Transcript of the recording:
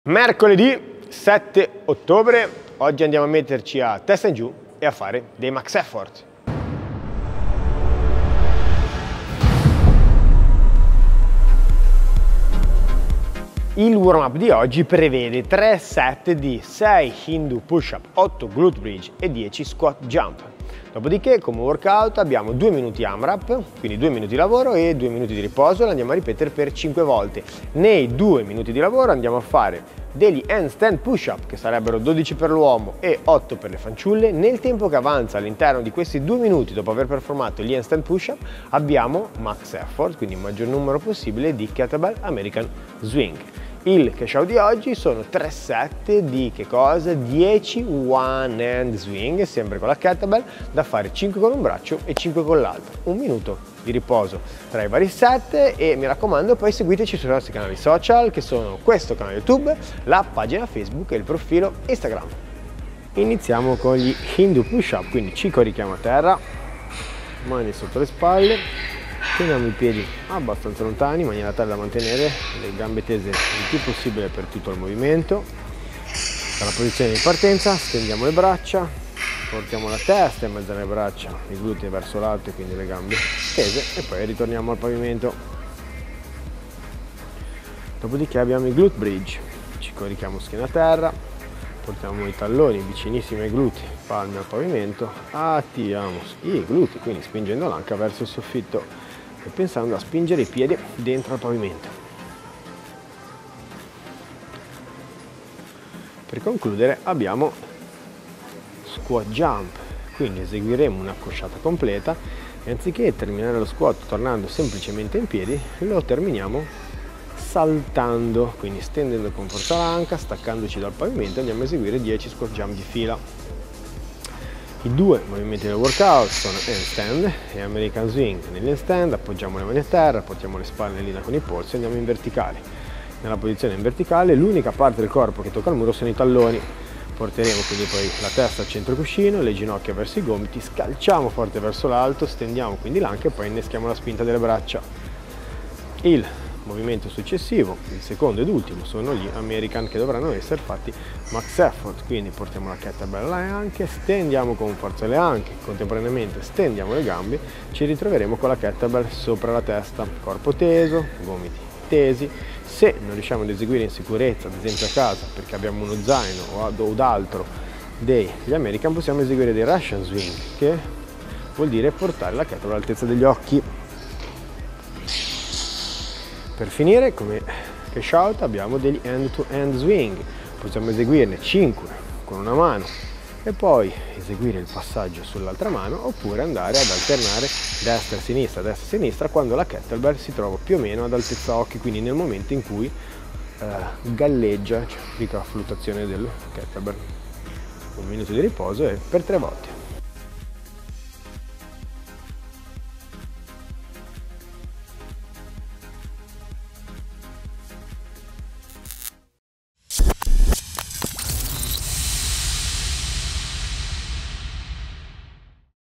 Mercoledì 7 ottobre, oggi andiamo a metterci a testa in giù e a fare dei max effort. Il warm-up di oggi prevede 3 set di 6 Hindu push-up, 8 glute bridge e 10 squat jump. Dopodiché, come workout, abbiamo 2 minuti AMRAP, quindi 2 minuti di lavoro e 2 minuti di riposo, e andiamo a ripetere per 5 volte. Nei 2 minuti di lavoro andiamo a fare degli handstand push-up, che sarebbero 12 per l'uomo e 8 per le fanciulle. Nel tempo che avanza all'interno di questi 2 minuti, dopo aver performato gli handstand push-up, abbiamo max effort, quindi il maggior numero possibile di kettlebell American Swing. Il cash out di oggi sono 3 set di che cosa? 10 one hand swing, sempre con la kettlebell, da fare 5 con un braccio e 5 con l'altro. Un minuto di riposo tra i vari set e mi raccomando poi seguiteci sui nostri canali social, che sono questo canale YouTube, la pagina Facebook e il profilo Instagram. Iniziamo con gli Hindu push up, quindi ci corichiamo a terra, mani sotto le spalle. Teniamo i piedi abbastanza lontani in maniera tale da mantenere le gambe tese il più possibile per tutto il movimento. Dalla posizione di partenza stendiamo le braccia, portiamo la testa in mezzo alle braccia, i glutei verso l'alto e quindi le gambe tese, e poi ritorniamo al pavimento. Dopodiché abbiamo i glute bridge, ci corichiamo schiena a terra, portiamo i talloni vicinissimi ai glutei, palme al pavimento, attiviamo i glutei, quindi spingendo l'anca verso il soffitto e pensando a spingere i piedi dentro al pavimento. Per concludere abbiamo squat jump, quindi eseguiremo una cosciata completa e anziché terminare lo squat tornando semplicemente in piedi, lo terminiamo saltando, quindi stendendo con forza l'anca, staccandoci dal pavimento. Andiamo a eseguire 10 squat jump di fila. I 2 movimenti del workout sono handstand e American Swing. Negli handstand appoggiamo le mani a terra, portiamo le spalle in linea con i polsi e andiamo in verticale. Nella posizione in verticale l'unica parte del corpo che tocca il muro sono i talloni. Porteremo quindi poi la testa al centro cuscino, le ginocchia verso i gomiti, scalciamo forte verso l'alto, stendiamo quindi l'anca e poi inneschiamo la spinta delle braccia. Il movimento successivo, il secondo ed ultimo, sono gli American, che dovranno essere fatti max effort, quindi portiamo la kettlebell alle anche, stendiamo con forza le anche, contemporaneamente stendiamo le gambe, ci ritroveremo con la kettlebell sopra la testa, corpo teso, gomiti tesi. Se non riusciamo ad eseguire in sicurezza, ad esempio a casa, perché abbiamo uno zaino o d'altro degli American, possiamo eseguire dei Russian swing, che vuol dire portare la kettlebell all'altezza degli occhi. Per finire, come cash out, abbiamo degli hand-to-hand swing, possiamo eseguirne 5 con una mano e poi eseguire il passaggio sull'altra mano, oppure andare ad alternare destra e sinistra quando la kettlebell si trova più o meno ad altezza occhi, quindi nel momento in cui galleggia, cioè la fluttuazione del kettlebell. Un minuto di riposo e per 3 volte.